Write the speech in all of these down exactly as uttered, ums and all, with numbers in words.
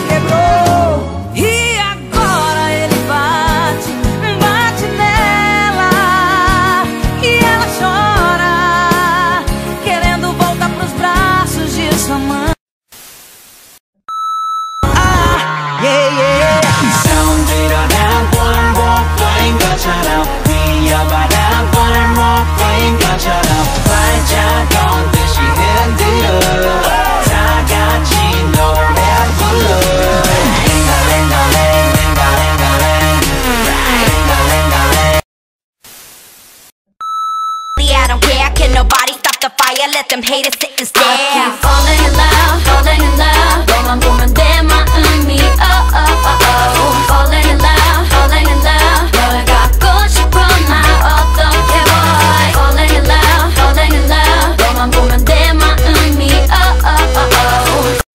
quebrou. E agora ele bate, bate nela, e ela chora, querendo voltar pros braços de sua mãe. Ah, yeah, yeah. sound이라는 볼모프인 것처럼 위험하단 볼모프인 것처럼 발짝 걷듯이 흔들어 다 같이 노래 불러 링가링가링 링가링가링 링가링가링. I don't care, can nobody stop the fire? Let them haters sit and stare. I keep falling in love, falling in love. 너만 보면 내 마음이 oh oh oh oh. Falling in love, falling in love. 널 갖고 싶어 나 어떻게 boy. Falling in love, falling in love. 너만 보면 내 마음이 oh oh oh oh.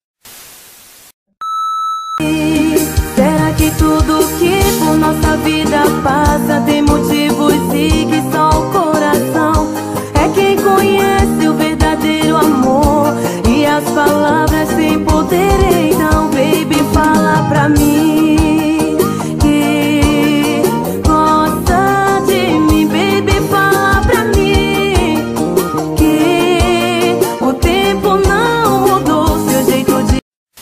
Será que tudo que por nossa vida passa tem motivos e que só o coração é quem conhece o verdadeiro amor e as palavras sem poder? Então, baby, fala pra mim que gosta de mim, baby, fala pra mim que o tempo não mudou seu jeito de.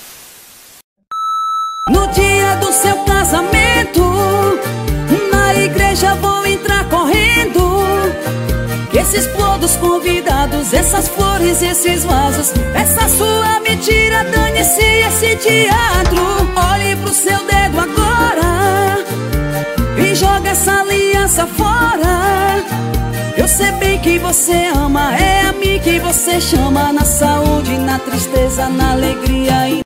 No dia do seu casamento, na igreja vou entrar correndo. Que esses todos convidados, essas flores, esses vasos, essa sua mentira, dane-se esse teatro. Olhe pro seu dedo agora e joga essa aliança fora. Eu sei bem que você ama, é a mim que você chama. Na saúde, na tristeza, na alegria e